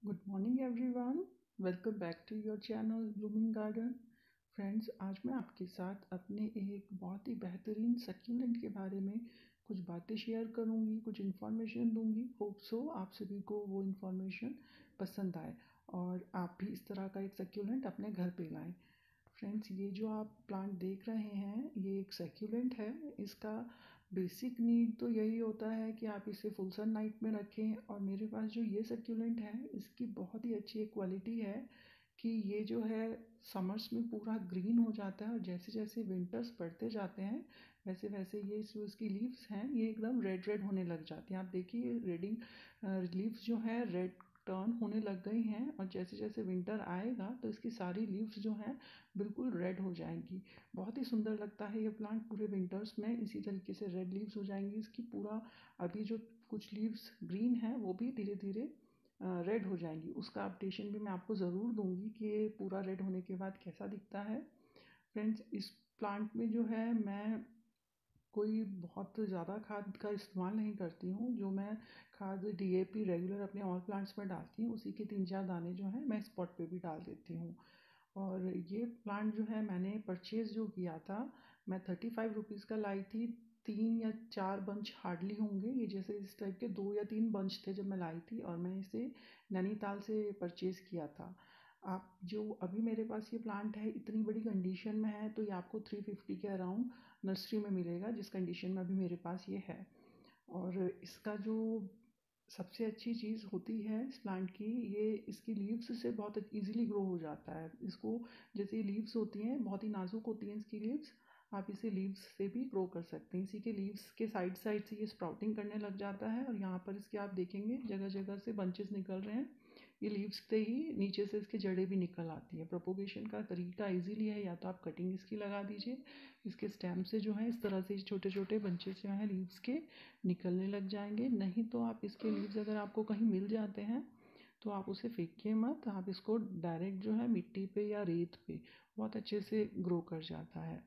Good morning everyone, welcome back to your channel blooming garden. Friends, आज मैं आपके साथ अपने एक बहुत ही बेहतरीन सक्यूलेंट के बारे में कुछ बातें शेयर करूंगी, कुछ इन्फॉर्मेशन दूंगी। होप सो आप सभी को वो इन्फॉर्मेशन पसंद आए और आप भी इस तरह का एक सक्यूलेंट अपने घर पे लाएं। फ्रेंड्स, ये जो आप प्लांट देख रहे हैं ये एक सक्यूलेंट है। इसका बेसिक नीड तो यही होता है कि आप इसे फुल सन नाइट में रखें। और मेरे पास जो ये सक्यूलेंट है इसकी बहुत ही अच्छी एक क्वालिटी है कि ये जो है समर्स में पूरा ग्रीन हो जाता है और जैसे जैसे विंटर्स बढ़ते जाते हैं वैसे वैसे ये जो इसकी लीव्स हैं ये एकदम रेड रेड होने लग जाती हैं। आप देखिए रेडिंग लीव्स जो है रेड टर्न होने लग गई हैं और जैसे जैसे विंटर आएगा तो इसकी सारी लीव्स जो हैं बिल्कुल रेड हो जाएंगी। बहुत ही सुंदर लगता है ये प्लांट। पूरे विंटर्स में इसी तरीके से रेड लीव्स हो जाएंगी इसकी। पूरा अभी जो कुछ लीव्स ग्रीन है वो भी धीरे धीरे रेड हो जाएंगी। उसका अपडेशन भी मैं आपको ज़रूर दूंगी कि ये पूरा रेड होने के बाद कैसा दिखता है। फ्रेंड्स, इस प्लांट में जो है मैं कोई बहुत ज़्यादा खाद का इस्तेमाल नहीं करती हूँ। जो मैं खाद डीएपी रेगुलर अपने ऑल प्लांट्स में डालती हूँ उसी के 3-4 दाने जो हैं मैं स्पॉट पे भी डाल देती हूँ। और ये प्लांट जो है मैंने परचेज़ जो किया था, मैं 35 रुपीज़ का लाई थी। 3 या 4 बंच हार्डली होंगे ये, जैसे इस टाइप के 2 या 3 बंच थे जब मैं लाई थी और मैं इसे नैनीताल से परचेज़ किया था। आप जो अभी मेरे पास ये प्लांट है इतनी बड़ी कंडीशन में है तो ये आपको 350 के अराउंड नर्सरी में मिलेगा, जिस कंडीशन में अभी मेरे पास ये है। और इसका जो सबसे अच्छी चीज़ होती है इस प्लांट की, ये इसकी लीव्स से बहुत इजीली ग्रो हो जाता है। इसको जैसे लीव्स होती हैं बहुत ही नाजुक होती हैं इसकी लीव्स, आप इसे लीव्स से भी ग्रो कर सकते हैं। इसी के लीव्स के साइड साइड से ये स्प्राउटिंग करने लग जाता है और यहाँ पर इसके आप देखेंगे जगह जगह से बंचेस निकल रहे हैं। ये लीव्स से ही नीचे से इसके जड़ें भी निकल आती है। प्रोपोगेशन का तरीका इजीली है, या तो आप कटिंग इसकी लगा दीजिए, इसके स्टेम से जो है इस तरह से छोटे छोटे बंचेस जो हैं लीव्स के निकलने लग जाएंगे। नहीं तो आप इसके लीव्स अगर आपको कहीं मिल जाते हैं तो आप उसे फेंकिए मत, आप इसको डायरेक्ट जो है मिट्टी पे या रेत पे बहुत अच्छे से ग्रो कर जाता है।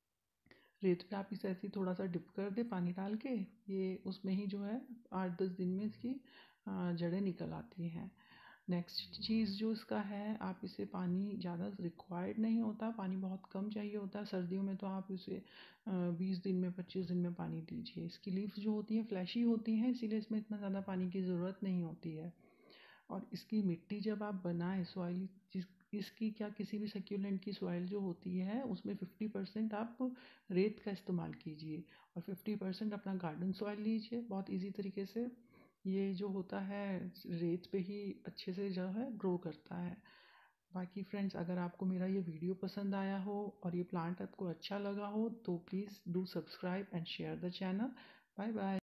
रेत पे आप इसे ऐसे ही थोड़ा सा डिप कर दे पानी डाल के, ये उसमें ही जो है 8-10 दिन में इसकी जड़ें निकल आती हैं। नेक्स्ट चीज़ जो इसका है, आप इसे पानी ज़्यादा रिक्वायर्ड नहीं होता, पानी बहुत कम चाहिए होता है। सर्दियों में तो आप इसे 20 दिन में 25 दिन में पानी दीजिए। इसकी लीव्स जो होती हैं फ्लैशी होती हैं, इसीलिए इसमें इतना ज़्यादा पानी की ज़रूरत नहीं होती है। और इसकी मिट्टी जब आप बनाएं सॉइल, जिस इसकी क्या किसी भी सक्यूलेंट की सॉइल जो होती है उसमें 50% आप रेत का इस्तेमाल कीजिए और 50% अपना गार्डन सॉइल लीजिए। बहुत इजी तरीके से ये जो होता है रेत पे ही अच्छे से जो है ग्रो करता है। बाकी फ्रेंड्स, अगर आपको मेरा ये वीडियो पसंद आया हो और ये प्लांट आपको अच्छा लगा हो तो please do subscribe and share the channel. Bye bye.